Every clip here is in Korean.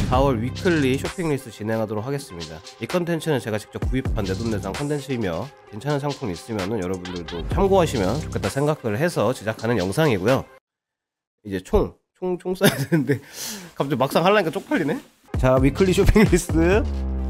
4월 위클리 쇼핑 리스트 진행하도록 하겠습니다. 이 컨텐츠는 제가 직접 구입한 내돈내산 컨텐츠이며 괜찮은 상품이 있으면 여러분들도 참고하시면 좋겠다 생각을 해서 제작하는 영상이고요. 이제 총 써야 되는데 갑자기 막상 하려니까 쪽팔리네. 자, 위클리 쇼핑 리스트.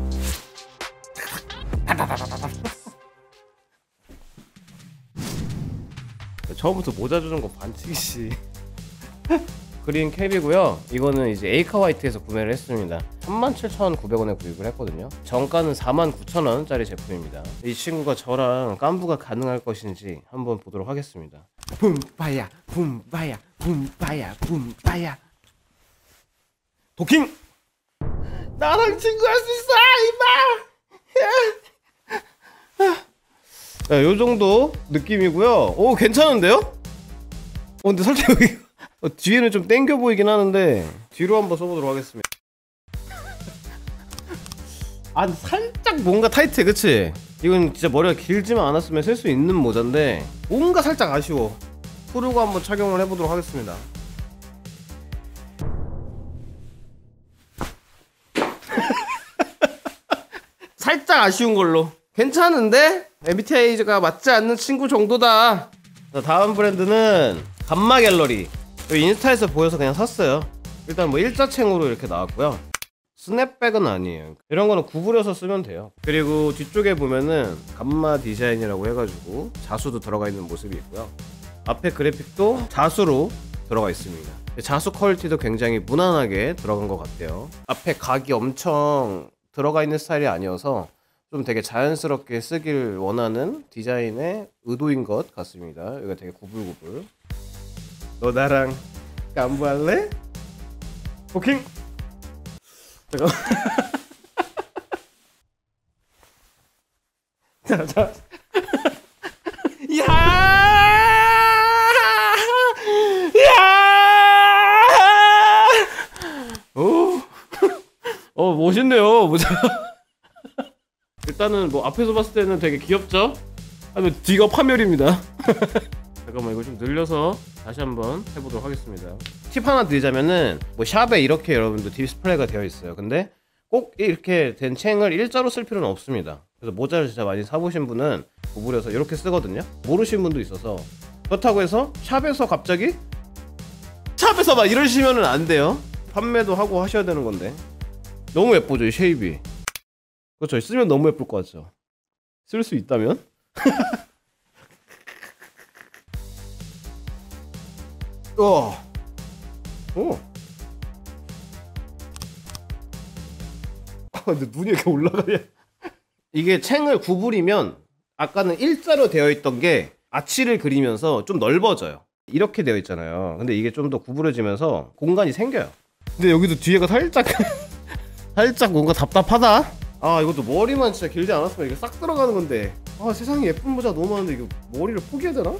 처음부터 모자 주는 거 반칙이지. 그린 캡이고요. 이거는 이제 에이카 화이트에서 구매를 했습니다. 37,900원에 구입을 했거든요. 정가는 49,000원짜리 제품입니다. 이 친구가 저랑 깜부가 가능할 것인지 한번 보도록 하겠습니다. 붐바야 붐바야 붐바야 붐바야. 도킹! 나랑 친구할 수 있어 이마! 야, 요정도 느낌이고요. 오, 괜찮은데요? 근데 솔직히 여기 뒤에는 좀 땡겨 보이긴 하는데 뒤로 한번 써보도록 하겠습니다. 아, 살짝 뭔가 타이트해, 그치? 이건 진짜 머리가 길지만 않았으면 쓸 수 있는 모자인데 뭔가 살짝 아쉬워. 풀고 한번 착용을 해보도록 하겠습니다. 살짝 아쉬운 걸로. 괜찮은데? MBTI가 맞지 않는 친구 정도다. 자, 다음 브랜드는 감마 갤러리. 인스타에서 보여서 그냥 샀어요. 일단 뭐 일자챙으로 이렇게 나왔고요. 스냅백은 아니에요. 이런 거는 구부려서 쓰면 돼요. 그리고 뒤쪽에 보면은 감마 디자인이라고 해가지고 자수도 들어가 있는 모습이 있고요. 앞에 그래픽도 자수로 들어가 있습니다. 자수 퀄리티도 굉장히 무난하게 들어간 것 같아요. 앞에 각이 엄청 들어가 있는 스타일이 아니어서 좀 되게 자연스럽게 쓰길 원하는 디자인의 의도인 것 같습니다. 여기가 되게 구불구불. 너 나랑 깜부할래? 도킹! 잠깐만. 자. 야! 멋있네요, 모자. 일단은 뭐 앞에서 봤을 때는 되게 귀엽죠? 하면 뒤가 파멸입니다. 잠깐만, 이거 좀 늘려서 다시 한번 해보도록 하겠습니다. 팁 하나 드리자면은 뭐 샵에 이렇게 여러분들 디스플레이가 되어 있어요. 근데 꼭 이렇게 된 챙을 일자로 쓸 필요는 없습니다. 그래서 모자를 진짜 많이 사보신 분은 구부려서 이렇게 쓰거든요. 모르시는 분도 있어서. 그렇다고 해서 샵에서 갑자기 샵에서 막 이러시면은 안 돼요. 판매도 하고 하셔야 되는 건데. 너무 예쁘죠, 이 쉐입이. 그렇죠, 쓰면 너무 예쁠 것 같죠. 쓸 수 있다면. 근데 눈이 이렇게 올라가냐? 이게 챙을 구부리면 아까는 일자로 되어 있던 게 아치를 그리면서 좀 넓어져요. 이렇게 되어 있잖아요. 근데 이게 좀 더 구부러지면서 공간이 생겨요. 근데 여기도 뒤에가 살짝 살짝 뭔가 답답하다. 아, 이것도 머리만 진짜 길지 않았으면 이게 싹 들어가는 건데. 아, 세상에 예쁜 모자 너무 많은데 이거 머리를 포기해야 되나?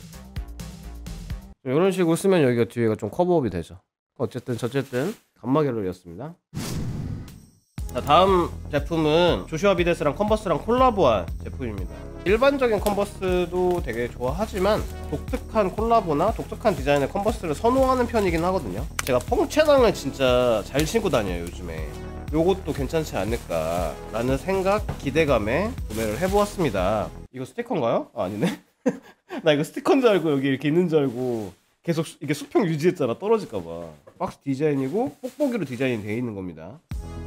이런 식으로 쓰면 여기가 뒤에가 좀 커버업이 되죠. 어쨌든 감마 갤러리였습니다. 자, 다음 제품은 조슈아 비데스랑 컨버스랑 콜라보한 제품입니다. 일반적인 컨버스도 되게 좋아하지만 독특한 콜라보나 독특한 디자인의 컨버스를 선호하는 편이긴 하거든요. 제가 펑체당을 진짜 잘 신고 다녀요, 요즘에. 요것도 괜찮지 않을까 라는 생각, 기대감에 구매를 해보았습니다. 이거 스티커인가요? 아, 아니네. 나 이거 스티커인 줄 알고 여기 이렇게 있는 줄 알고 계속 이게 수평 유지했잖아. 떨어질까봐. 박스 디자인이고 뽁뽁이로 디자인이 되어 있는 겁니다.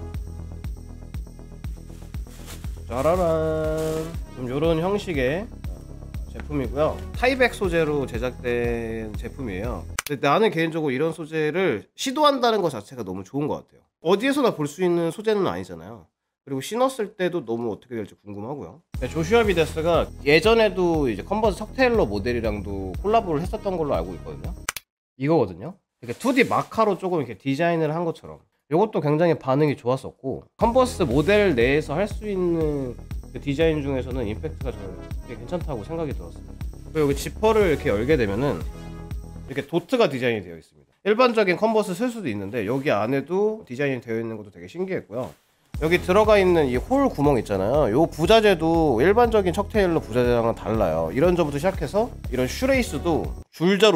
짜라란. 좀 요런 형식의 제품이고요. 타이백 소재로 제작된 제품이에요. 근데 나는 개인적으로 이런 소재를 시도한다는 것 자체가 너무 좋은 것 같아요. 어디에서나 볼 수 있는 소재는 아니잖아요. 그리고 신었을 때도 너무 어떻게 될지 궁금하고요. 조슈아 비데스가 예전에도 이제 컨버스 척 테일러 모델이랑도 콜라보를 했었던 걸로 알고 있거든요. 이거거든요. 이렇게 2D 마카로 조금 이렇게 디자인을 한 것처럼. 이것도 굉장히 반응이 좋았었고, 컨버스 모델 내에서 할 수 있는 그 디자인 중에서는 임팩트가 저는 되게 괜찮다고 생각이 들었습니다. 그리고 여기 지퍼를 이렇게 열게 되면은 이렇게 도트가 디자인이 되어 있습니다. 일반적인 컨버스 쓸 수도 있는데 여기 안에도 디자인이 되어 있는 것도 되게 신기했고요. 여기 들어가 있는 이 홀 구멍 있잖아요. 요 부자재도 일반적인 척테일러 부자재랑은 달라요. 이런 점부터 시작해서 이런 슈레이스도 줄자로 줘.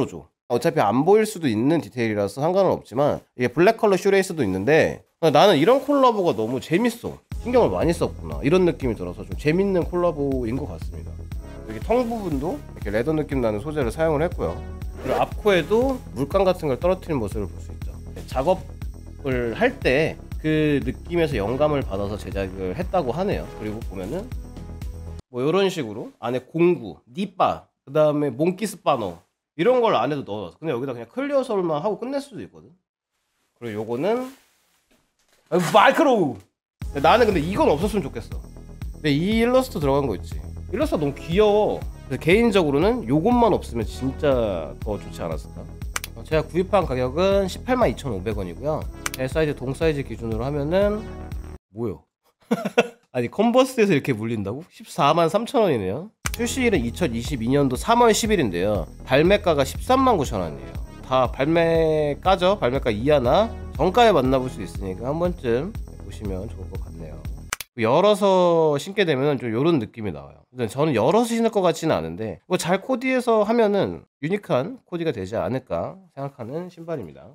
어차피 안 보일 수도 있는 디테일이라서 상관은 없지만 이게 블랙 컬러 슈레이스도 있는데 나는 이런 콜라보가 너무 재밌어. 신경을 많이 썼구나 이런 느낌이 들어서 좀 재밌는 콜라보인 것 같습니다. 여기 텅 부분도 이렇게 레더 느낌 나는 소재를 사용을 했고요. 그리고 앞코에도 물감 같은 걸 떨어뜨리는 모습을 볼 수 있죠. 작업을 할 때 그 느낌에서 영감을 받아서 제작을 했다고 하네요. 그리고 보면은 뭐 이런 식으로 안에 공구, 니빠, 그 다음에 몽키 스파너 이런 걸 안에도 넣어서 근데 여기다 그냥 클리어 솔만 하고 끝낼 수도 있거든. 그리고 요거는 마이크로. 나는 근데 이건 없었으면 좋겠어. 근데 이 일러스트 들어간 거 있지. 일러스트가 너무 귀여워. 그래서 개인적으로는 요것만 없으면 진짜 더 좋지 않았을까. 제가 구입한 가격은 182,500원이고요 제 사이즈 동 사이즈 기준으로 하면은 뭐요? 아니 컨버스에서 이렇게 물린다고? 143,000원이네요 출시일은 2022년도 3월 10일인데요 발매가가 139,000원이에요 다 발매가죠? 발매가 이하나 정가에 만나볼 수 있으니까 한 번쯤 보시면 좋을 것 같네요. 열어서 신게 되면 좀 이런 느낌이 나와요. 근데 저는 열어서 신을 것 같지는 않은데 뭐 잘 코디해서 하면은 유니크한 코디가 되지 않을까 생각하는 신발입니다.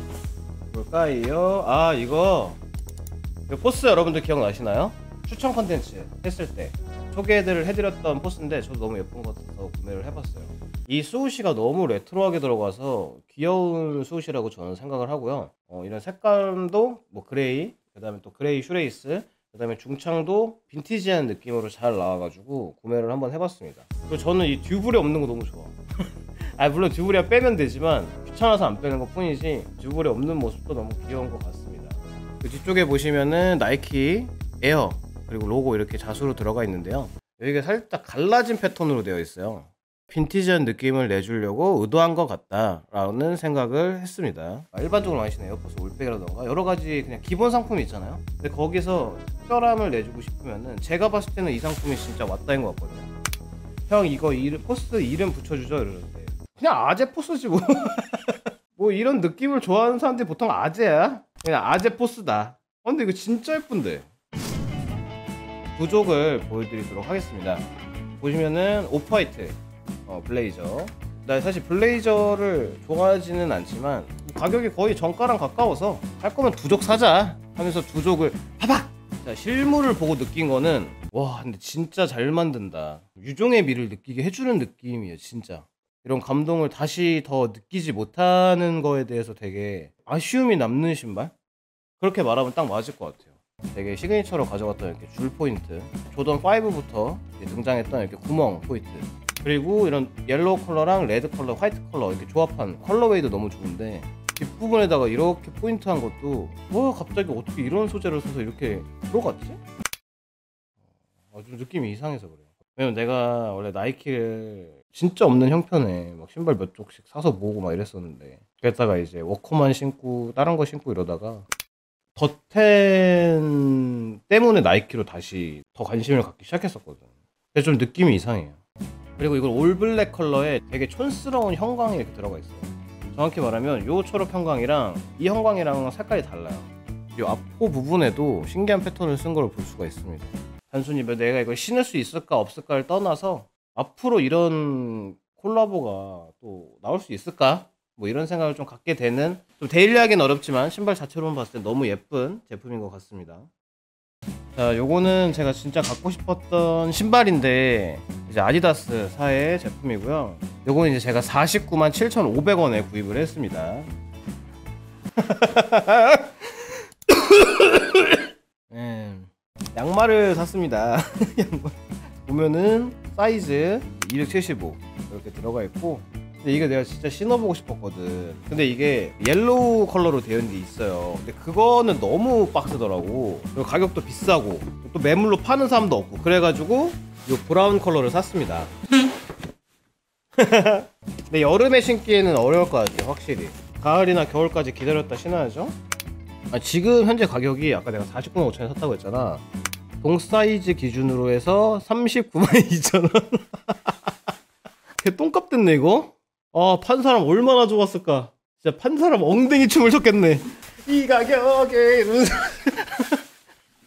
뭘까요? 아 이거 포스 여러분들 기억나시나요? 추천 컨텐츠 했을 때 소개를 해드렸던 포스인데 저도 너무 예쁜 것 같아서 구매를 해봤어요. 이 스우시가 너무 레트로하게 들어가서 귀여운 스우시라고 저는 생각을 하고요. 이런 색감도 뭐 그레이, 그 다음에 또 그레이 슈레이스, 그 다음에 중창도 빈티지한 느낌으로 잘 나와가지고 구매를 한번 해봤습니다. 그리고 저는 이 듀블이 없는 거 너무 좋아. 아 물론 듀블이야 빼면 되지만 귀찮아서 안 빼는 것 뿐이지 듀블이 없는 모습도 너무 귀여운 것 같습니다. 그 뒤쪽에 보시면은 나이키 에어 그리고 로고 이렇게 자수로 들어가 있는데요. 여기가 살짝 갈라진 패턴으로 되어 있어요. 빈티지한 느낌을 내주려고 의도한 것 같다라는 생각을 했습니다. 일반적으로 많이 신는 에어포스 올백이라던가 여러가지 그냥 기본 상품이 있잖아요. 근데 거기서 특별함을 내주고 싶으면은 제가 봤을 때는 이 상품이 진짜 왔다인 것 같거든요. 형 이거 포스 이름 붙여주죠 이러는데 그냥 아재 포스지 뭐. 뭐 이런 느낌을 좋아하는 사람들이 보통 아재야. 그냥 아재 포스다. 근데 이거 진짜 예쁜데. 부족을 보여드리도록 하겠습니다. 보시면은 오프화이트 블레이저. 나 사실 블레이저를 좋아하지는 않지만 가격이 거의 정가랑 가까워서 할 거면 두족 사자 하면서 두족을 봐봐. 자, 실물을 보고 느낀 거는 와 근데 진짜 잘 만든다. 유종의 미를 느끼게 해주는 느낌이에요 진짜. 이런 감동을 다시 더 느끼지 못하는 거에 대해서 되게 아쉬움이 남는 신발? 그렇게 말하면 딱 맞을 것 같아요. 되게 시그니처로 가져갔던 이렇게 줄 포인트, 조던 5부터 등장했던 이렇게 구멍 포인트, 그리고 이런 옐로우 컬러랑 레드 컬러, 화이트 컬러 이렇게 조합한 컬러웨이도 너무 좋은데 뒷부분에다가 이렇게 포인트한 것도 갑자기 어떻게 이런 소재를 써서 이렇게 들어갔지? 좀 느낌이 이상해서 그래요. 왜냐면 내가 원래 나이키를 진짜 없는 형편에 막 신발 몇 쪽씩 사서 모으고 막 이랬었는데 그랬다가 이제 워커만 신고 다른 거 신고 이러다가 덧텐 때문에 나이키로 다시 더 관심을 갖기 시작했었거든. 근데 좀 느낌이 이상해요. 그리고 이걸 올블랙 컬러에 되게 촌스러운 형광이 이렇게 들어가 있어요. 정확히 말하면 요 초록 형광이랑 이 형광이랑 색깔이 달라요. 이 앞코 부분에도 신기한 패턴을 쓴 걸 볼 수가 있습니다. 단순히 내가 이걸 신을 수 있을까 없을까를 떠나서 앞으로 이런 콜라보가 또 나올 수 있을까? 뭐 이런 생각을 좀 갖게 되는, 좀 데일리하기는 어렵지만 신발 자체로만 봤을 때 너무 예쁜 제품인 것 같습니다. 자, 요거는 제가 진짜 갖고 싶었던 신발인데 이제 아디다스사의 제품이고요. 요거는 이제 제가 497,500원에 구입을 했습니다. 네, 양말을 샀습니다. 양말 보면은 사이즈 275 이렇게 들어가 있고, 근데 이게 내가 진짜 신어보고 싶었거든. 근데 이게 옐로우 컬러로 되어 있는 게 있어요. 근데 그거는 너무 빡세더라고. 그리고 가격도 비싸고 또 매물로 파는 사람도 없고, 그래가지고 이 브라운 컬러를 샀습니다. 근데 여름에 신기에는 어려울 것 같아요. 확실히 가을이나 겨울까지 기다렸다 신어야죠. 지금 현재 가격이 아까 내가 49만 5천원에 샀다고 했잖아. 동 사이즈 기준으로 해서 39만 2천원. 개 똥값 됐네 이거. 판 사람 얼마나 좋았을까. 진짜 판 사람 엉덩이 춤을 췄겠네. 이 가격에 이러면서.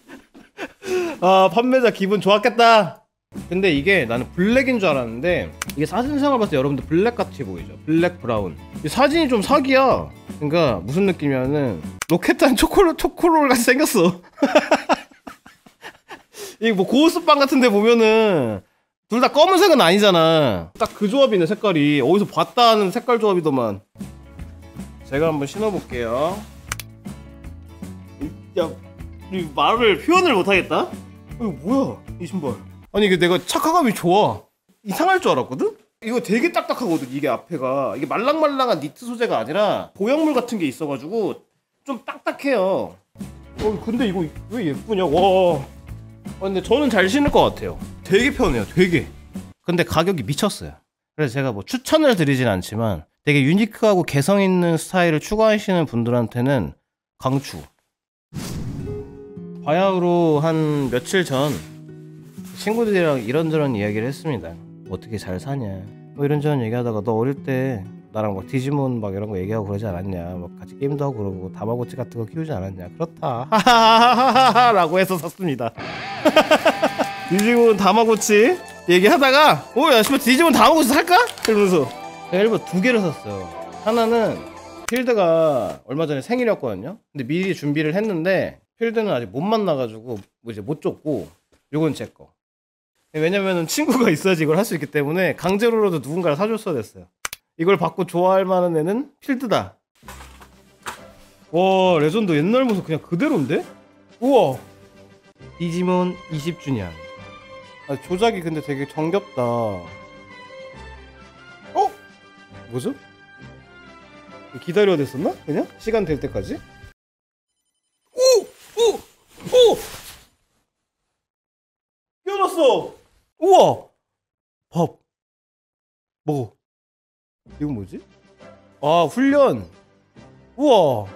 판매자 기분 좋았겠다. 근데 이게 나는 블랙인 줄 알았는데 이게 사진상을 봤을 때 여러분들 블랙같이 보이죠? 블랙 브라운. 이 사진이 좀 사기야. 그러니까 무슨 느낌이냐면 로켓한 초코롤 같이 생겼어. 이게 뭐 고스빵 같은데 보면은 둘 다 검은색은 아니잖아. 딱 그 조합이네. 색깔이 어디서 봤다 하는 색깔 조합이더만. 제가 한번 신어볼게요. 야, 이 말을 표현을 못하겠다. 이거 뭐야 이 신발. 아니 이게 내가 착화감이 좋아. 이상할 줄 알았거든? 이거 되게 딱딱하거든. 이게 앞에가 이게 말랑말랑한 니트 소재가 아니라 보형물 같은 게 있어가지고 좀 딱딱해요. 근데 이거 왜 예쁘냐. 와. 근데 저는 잘 신을 것 같아요. 되게 편해요. 되게. 근데 가격이 미쳤어요. 그래서 제가 뭐 추천을 드리진 않지만 되게 유니크하고 개성 있는 스타일을 추구하시는 분들한테는 강추. 바야흐로 한 며칠 전 친구들이랑 이런저런 이야기를 했습니다. 어떻게 잘 사냐 뭐 이런저런 얘기하다가 너 어릴 때 나랑 막 디지몬 막 이런 거 얘기하고 그러지 않았냐, 막 같이 게임도 하고 그러고 다마고치 같은 거 키우지 않았냐. 그렇다 하하하하하 라고 해서 샀습니다. 디지몬 다마고치 얘기하다가 야 씨발 디지몬 다마고치 살까? 이러면서 제가 일부러 2개를 샀어요. 하나는 필드가 얼마 전에 생일이었거든요. 근데 미리 준비를 했는데 필드는 아직 못 만나가지고 뭐 이제 못 줬고, 요건 제 거. 왜냐면은 친구가 있어야지 이걸 할 수 있기 때문에 강제로라도 누군가를 사줬어야 됐어요. 이걸 받고 좋아할 만한 애는 필드다. 와 레전드. 옛날 모습 그냥 그대로인데? 우와. 디지몬 20주년. 조작이 근데 되게 정겹다. 뭐죠? 기다려야 됐었나? 그냥? 시간 될 때까지? 오! 깨어났어! 우와! 밥 먹어. 이건 뭐지? 아 훈련. 우와.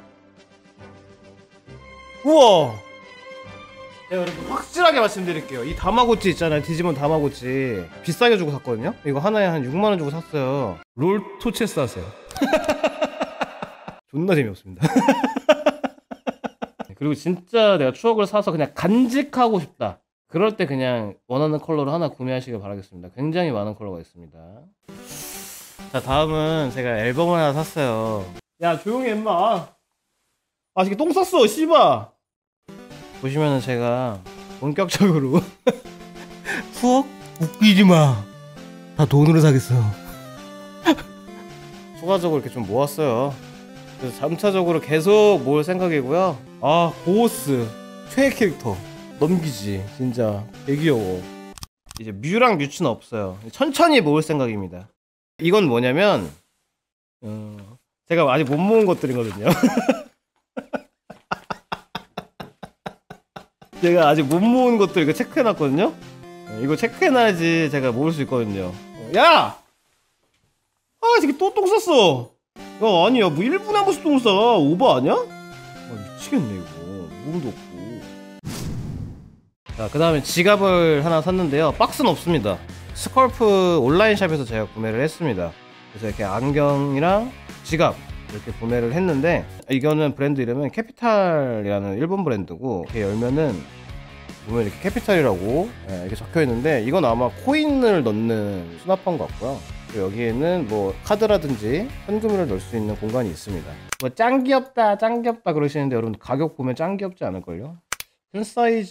내가 여러분 확실하게 말씀드릴게요. 이 다마고치 있잖아요. 디지몬 다마고치 비싸게 주고 샀거든요. 이거 하나에 한 6만원 주고 샀어요. 롤 토체스 하세요. 존나 재미없습니다. 그리고 진짜 내가 추억을 사서 그냥 간직하고 싶다, 그럴 때 그냥 원하는 컬러로 하나 구매하시길 바라겠습니다. 굉장히 많은 컬러가 있습니다. 자 다음은 제가 앨범을 하나 샀어요. 야 조용히 해 임마. 이게 똥 쌌어 씨바. 보시면은 제가 본격적으로 추억? 웃기지마, 다 돈으로 사겠어. 추가적으로 이렇게 좀 모았어요. 그래서 3차적으로 계속 모을 생각이고요. 보스 최애 캐릭터 넘기지. 진짜 개귀여워. 이제 뮤랑 뮤츠는 없어요. 천천히 모을 생각입니다. 이건 뭐냐면 제가 아직 못 모은 것들이거든요. 제가 아직 못 모은 것들 이거 체크해놨거든요. 이거 체크해놔야지 제가 모을 수 있거든요. 야! 저기 또 똥 쌌어. 야 아니야 뭐 1분에 한 번씩 똥 싸. 오버 아니야? 미치겠네 이거. 몸도 없고. 자 그 다음에 지갑을 하나 샀는데요. 박스는 없습니다. 스컬프 온라인샵에서 제가 구매를 했습니다. 그래서 이렇게 안경이랑 지갑 이렇게 구매를 했는데, 이거는 브랜드 이름은 캐피탈이라는 일본 브랜드고, 이렇게 열면은 보면 이렇게 캐피탈이라고 이렇게 적혀 있는데, 이건 아마 코인을 넣는 수납한 것 같고요. 여기에는 뭐 카드라든지 현금을 넣을 수 있는 공간이 있습니다. 뭐 짱 귀엽다 그러시는데 여러분 가격 보면 짱 귀엽지 않을걸요? 큰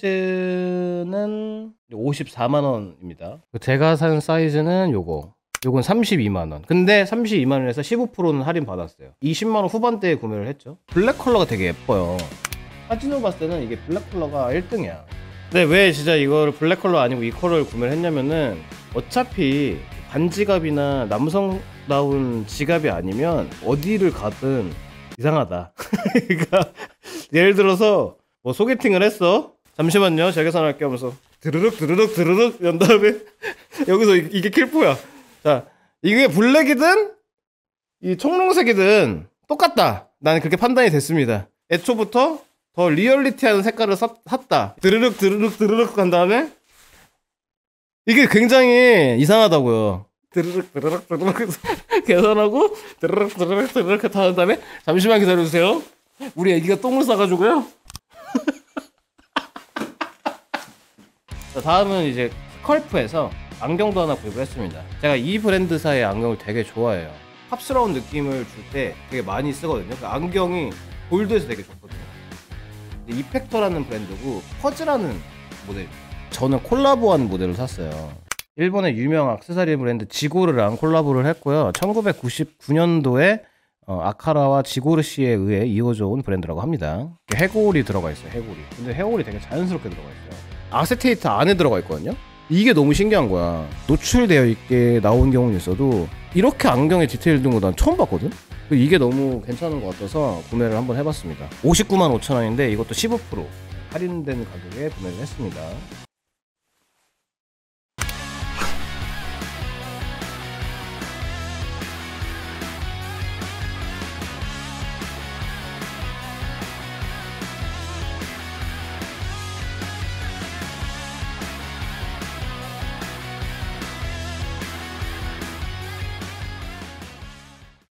사이즈는 54만원입니다. 제가 산 사이즈는 요건 32만원. 근데 32만원에서 15%는 할인 받았어요. 20만원 후반대에 구매를 했죠. 블랙 컬러가 되게 예뻐요. 사진으로 봤을 때는 이게 블랙 컬러가 1등이야. 근데 왜 진짜 이거를 블랙 컬러 아니고 이 컬러를 구매를 했냐면은, 어차피 반지갑이나 남성다운 지갑이 아니면 어디를 가든 이상하다. 그러니까 예를 들어서 뭐 소개팅을 했어. 잠시만요 제가 계산할게 하면서 드르륵 연 다음에 여기서 이게 킬포야. 자 이게 블랙이든 이 청록색이든 똑같다. 나는 그렇게 판단이 됐습니다. 애초부터 더 리얼리티한 색깔을 샀다. 드르륵 한 다음에 이게 굉장히 이상하다고요. 드르륵 계산하고 드르륵 하는 다음에 잠시만 기다려주세요. 우리 애기가 똥을 싸가지고요. 자, 다음은 이제 스컬프에서 안경도 하나 구입을 했습니다. 제가 이 브랜드사의 안경을 되게 좋아해요. 팝스러운 느낌을 줄 때 되게 많이 쓰거든요. 그 안경이 골드에서 되게 좋거든요. 이펙터라는 브랜드고 퍼즈라는 모델. 저는 콜라보한 모델을 샀어요. 일본의 유명 액세서리 브랜드 지고르랑 콜라보를 했고요. 1999년도에 아카라와 지고르 씨에 의해 이어져 온 브랜드라고 합니다. 해골이 들어가 있어요. 해골이. 근데 해골이 되게 자연스럽게 들어가 있어요. 아세테이트 안에 들어가 있거든요. 이게 너무 신기한 거야. 노출되어 있게 나온 경우는 있어도 이렇게 안경에 디테일 든 거 난 처음 봤거든. 이게 너무 괜찮은 것 같아서 구매를 한번 해봤습니다. 595,000원인데 이것도 15% 할인된 가격에 구매를 했습니다.